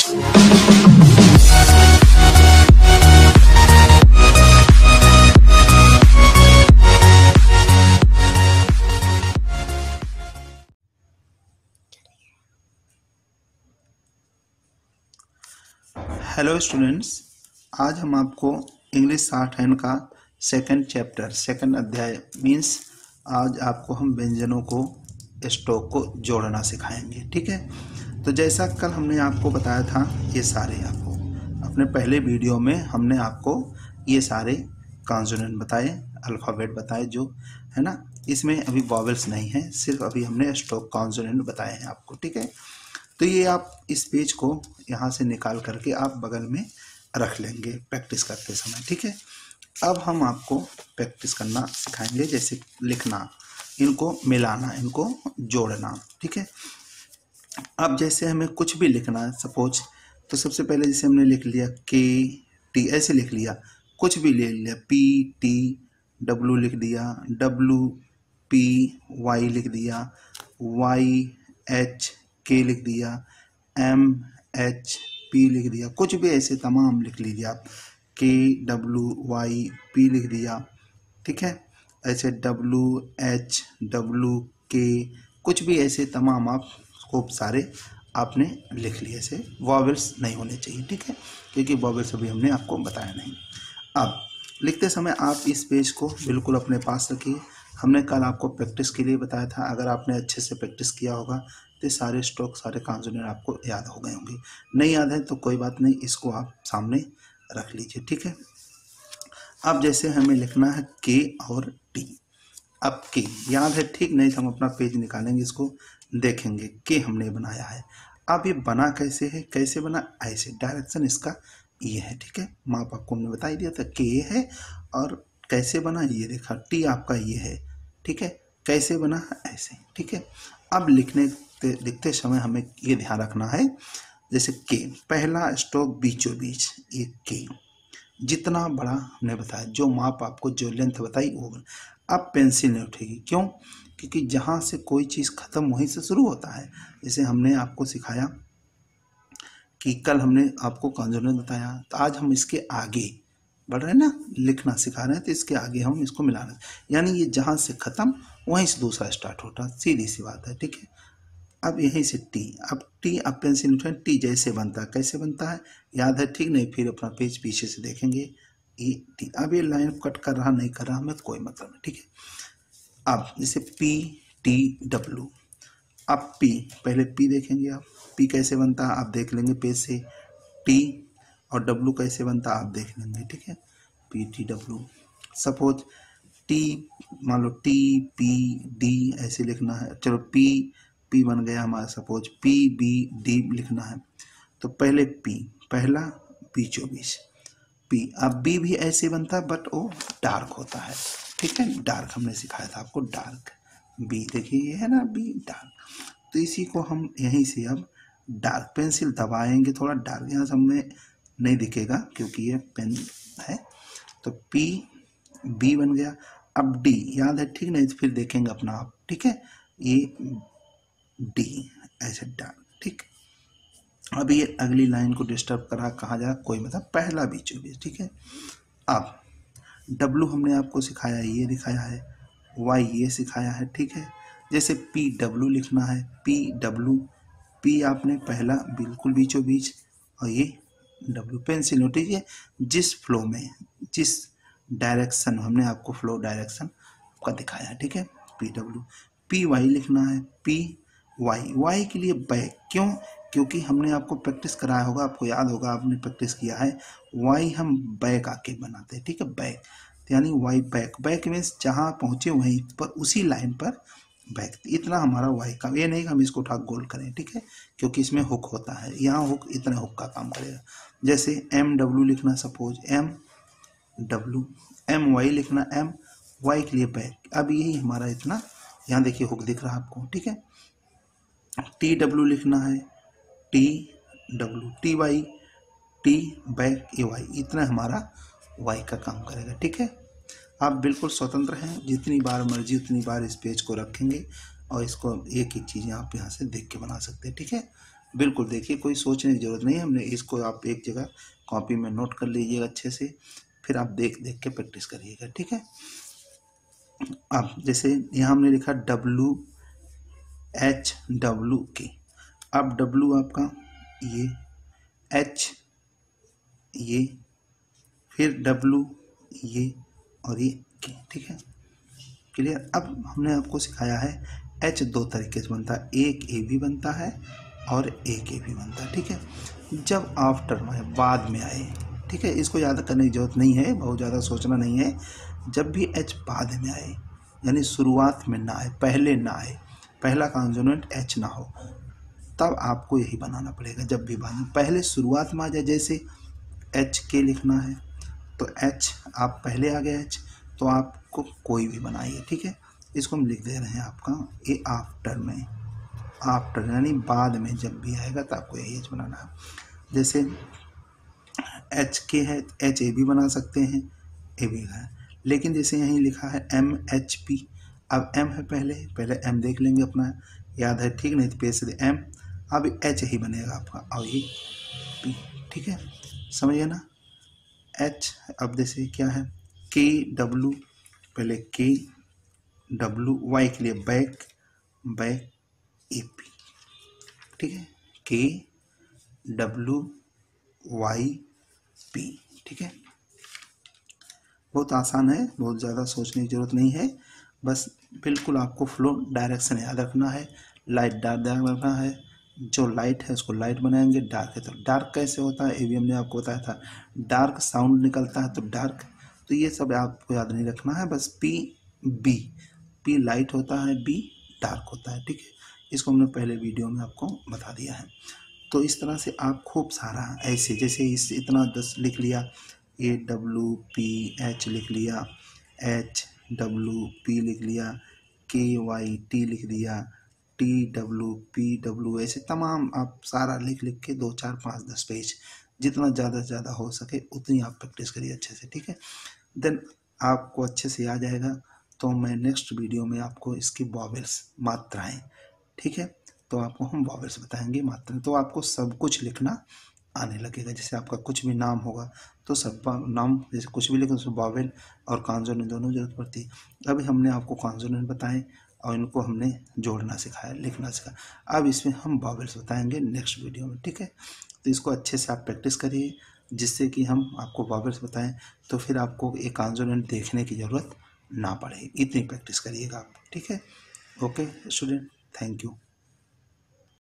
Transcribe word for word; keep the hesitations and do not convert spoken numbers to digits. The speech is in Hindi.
हेलो स्टूडेंट्स, आज हम आपको इंग्लिश शॉर्ट हैंड का सेकंड चैप्टर सेकंड अध्याय मीन्स आज आपको हम व्यंजनों को स्टॉक को जोड़ना सिखाएंगे। ठीक है, तो जैसा कल हमने आपको बताया था, ये सारे आपको अपने पहले वीडियो में हमने आपको ये सारे कॉन्सोनेंट बताए, अल्फ़ाबेट बताए जो है ना। इसमें अभी वॉवेल्स नहीं है, सिर्फ अभी हमने स्टॉक कॉन्सोनेंट बताए हैं आपको। ठीक है, तो ये आप इस पेज को यहाँ से निकाल करके आप बगल में रख लेंगे प्रैक्टिस करते समय। ठीक है, अब हम आपको प्रैक्टिस करना सिखाएंगे, जैसे लिखना, इनको मिलाना, इनको जोड़ना। ठीक है, अब जैसे हमें कुछ भी लिखना है सपोज, तो सबसे पहले जैसे हमने लिख लिया के टी, ऐसे लिख लिया, कुछ भी ले लिया, पी टी डब्लू लिख दिया, डब्लू पी वाई लिख दिया, वाई एच के लिख दिया, एम एच पी लिख दिया, कुछ भी ऐसे तमाम लिख लीजिए आप, के डब्लू वाई पी लिख दिया। ठीक है, ऐसे डब्लू एच डब्लू के, कुछ भी ऐसे तमाम आप खूब सारे आपने लिख लिए, ऐसे वॉवेल्स नहीं होने चाहिए। ठीक है, क्योंकि वॉवेल्स अभी हमने आपको बताया नहीं। अब लिखते समय आप इस पेज को बिल्कुल अपने पास रखिए। हमने कल आपको प्रैक्टिस के लिए बताया था, अगर आपने अच्छे से प्रैक्टिस किया होगा तो सारे स्ट्रोक सारे कॉन्सोनेंट आपको याद हो गए होंगे। नहीं याद है तो कोई बात नहीं, इसको आप सामने रख लीजिए। ठीक है, अब जैसे हमें लिखना है के और टी। अब के याद है, ठीक नहीं तो हम अपना पेज निकालेंगे, इसको देखेंगे के हमने बनाया है। अब ये बना कैसे है, कैसे बना, ऐसे डायरेक्शन इसका ये है। ठीक है, माप आपको हमने बता ही दिया था, के ये है और कैसे बना ये देखा, टी आपका ये है। ठीक है, कैसे बना ऐसे। ठीक है, अब लिखने लिखते समय हमें ये ध्यान रखना है, जैसे के पहला स्ट्रोक बीचों बीच, ये के जितना बड़ा हमने बताया, जो माप आपको जो लेंथ बताई वो। अब पेंसिल नहीं उठेगी, क्यों? क्योंकि जहाँ से कोई चीज़ ख़त्म वहीं से शुरू होता है। जैसे हमने आपको सिखाया कि कल हमने आपको कॉन्सोनेंट बताया, तो आज हम इसके आगे बढ़ रहे हैं ना, लिखना सिखा रहे हैं, तो इसके आगे हम इसको मिला रहे हैं, यानी ये जहाँ से ख़त्म वहीं से दूसरा स्टार्ट होता है, सीधी सी बात है। ठीक है, अब यहीं से टी, अब टी अब पेंसिल उठाएं, टी जैसे बनता है, कैसे बनता है याद है, ठीक नहीं फिर अपना पेज पीछे से देखेंगे, ये टी। अब ये लाइन कट कर रहा नहीं कर रहा हमें कोई मतलब नहीं। ठीक है, अब जैसे पी टी डब्लू, अब पी, पहले पी देखेंगे आप, पी कैसे बनता है आप देख लेंगे पेज से, टी और डब्लू कैसे बनता है आप देख लेंगे। ठीक है, P T W. Suppose T, मान लो टी पी डी ऐसे लिखना है, चलो पी पी बन गया हमारा, सपोज पी बी डी लिखना है, तो पहले पी, पहला बीचों बीच पी। अब बी भी ऐसे बनता है बट वो डार्क होता है। ठीक है, डार्क हमने सिखाया था आपको, डार्क बी, देखिए ये है ना बी डार्क, तो इसी को हम यहीं से अब डार्क, पेंसिल दबाएंगे थोड़ा, डार्क यहाँ से हमें नहीं दिखेगा क्योंकि ये पेन है, तो पी बी बन गया। अब डी याद है, ठीक नहीं तो फिर देखेंगे अपना आप। ठीक है, ये डी ऐसे डार्क। ठीक, अब ये अगली लाइन को डिस्टर्ब करा कहा जा कोई मतलब, पहला बीचों बीच। ठीक है, अब डब्लू हमने आपको सिखाया, ये दिखाया है, वाई ये सिखाया है। ठीक है, जैसे पी डब्लू लिखना है, पी डब्लू, पी आपने पहला बिल्कुल बीचों बीच और ये डब्लू, पेंसिल नोट कीजिए जिस फ्लो में, जिस डायरेक्शन हमने आपको फ्लो डायरेक्शन का दिखाया है। ठीक है, पी डब्लू। पी वाई लिखना है, पी वाई, वाई के लिए बैक, क्यों? क्योंकि हमने आपको प्रैक्टिस कराया होगा, आपको याद होगा, आपने प्रैक्टिस किया है, वाई हम बैक आके बनाते हैं। ठीक है, बैक यानी वाई बैक, बैक मीन्स जहाँ पहुँचे वहीं पर उसी लाइन पर बैक, इतना हमारा वाई का। ये नहीं कि हम इसको उठा गोल करें। ठीक है, क्योंकि इसमें हुक होता है, यहाँ हुक इतना हुक का काम करेगा। जैसे एम डब्लू लिखना, suppose M W, M Y लिखना, एम वाई के लिए बैक। अब यही हमारा इतना, यहाँ देखिए हुक दिख रहा है आपको। ठीक है, टी डब्लू लिखना है, T W, T Y, T back, A Y, इतना हमारा वाई का काम करेगा। ठीक है, आप बिल्कुल स्वतंत्र हैं, जितनी बार मर्जी उतनी बार इस पेज को रखेंगे और इसको एक एक चीज़ें आप यहाँ से देख के बना सकते हैं। ठीक है, बिल्कुल देखिए, कोई सोचने की जरूरत नहीं है, हमने इसको आप एक जगह कॉपी में नोट कर लीजिएगा अच्छे से, फिर आप देख देख के प्रैक्टिस करिएगा, ठीक है। अब जैसे यहाँ हमने लिखा डब्लू एच डब्लू के, अब डब्लू आपका ये, एच ये, फिर डब्लू ये और ये के, ठीक है, क्लियर। अब हमने आपको सिखाया है एच दो तरीके से बनता है, एक ए भी बनता है और एक ए भी बनता है, ठीक है। जब आफ्टर में बाद में आए, ठीक है, इसको याद करने की जरूरत नहीं है, बहुत ज़्यादा सोचना नहीं है। जब भी एच बाद में आए यानी शुरुआत में ना आए, पहले ना आए, पहला कॉन्सोनेंट एच ना हो, तब आपको यही बनाना पड़ेगा। जब भी बाद में, पहले शुरुआत में आ जाए, जैसे एच के लिखना है तो एच आप पहले आ गए एच, तो आपको कोई भी बनाइए, ठीक है। इसको हम लिख दे रहे हैं आपका ए आफ्टर में, आफ्टर यानी बाद में जब भी आएगा तो आपको यही एच बनाना है। जैसे एच के है, एच ए भी बना सकते हैं, ए भी है, लेकिन जैसे यहीं लिखा है एम एच पी, अब एम है पहले, पहले एम देख लेंगे अपना, याद है ठीक, नहीं तो पेज से एम, अब एच ही बनेगा आपका और ये पी, ठीक है, समझिए ना। एच, अब जैसे क्या है के डब्लू, पहले के डब्लू, वाई के लिए बैक, बैक ए पी, ठीक है, के डब्लू वाई पी, ठीक है। बहुत आसान है, बहुत ज़्यादा सोचने की जरूरत नहीं है, बस बिल्कुल आपको फ्लो डायरेक्शन याद रखना है। लाइट डार्क याद रखना है, जो लाइट है उसको लाइट बनाएंगे, डार्क है तो डार्क कैसे होता है ये भी हमने आपको बताया था। डार्क साउंड निकलता है तो डार्क, तो ये सब आपको याद नहीं रखना है, बस पी बी, पी लाइट होता है, बी डार्क होता है, ठीक है। इसको हमने पहले वीडियो में आपको बता दिया है। तो इस तरह से आप खूब सारा ऐसे, जैसे इस इतना दस लिख लिया, ए डब्लू पी एच लिख लिया, एच डब्लू पी लिख लिया, के वाई टी लिख दिया, टी डब्लू पी डब्लू, ऐसे तमाम आप सारा लिख लिख के दो चार पाँच दस पेज, जितना ज़्यादा से ज़्यादा हो सके उतनी आप प्रैक्टिस करिए अच्छे से, ठीक है। देन आपको अच्छे से आ जाएगा, तो मैं नेक्स्ट वीडियो में आपको इसकी वॉवेल्स, मात्राएं, ठीक है, तो आपको हम वॉवेल्स बताएंगे, मात्राएं, तो आपको सब कुछ लिखना आने लगेगा। जैसे आपका कुछ भी नाम होगा तो सब नाम, जैसे कुछ भी लिखो उसमें वॉवेल और कॉन्सोनेंट दोनों जरूरत पड़ती है। अभी हमने आपको कॉन्सोनेंट बताएं और इनको हमने जोड़ना सिखाया, लिखना सिखाया, अब इसमें हम वॉवेल्स बताएंगे नेक्स्ट वीडियो में, ठीक है। तो इसको अच्छे से आप प्रैक्टिस करिए, जिससे कि हम आपको वॉवेल्स बताएं तो फिर आपको एक कॉन्सोनेंट देखने की ज़रूरत ना पड़े, इतनी प्रैक्टिस करिएगा आप, ठीक है। Okay student, thank you.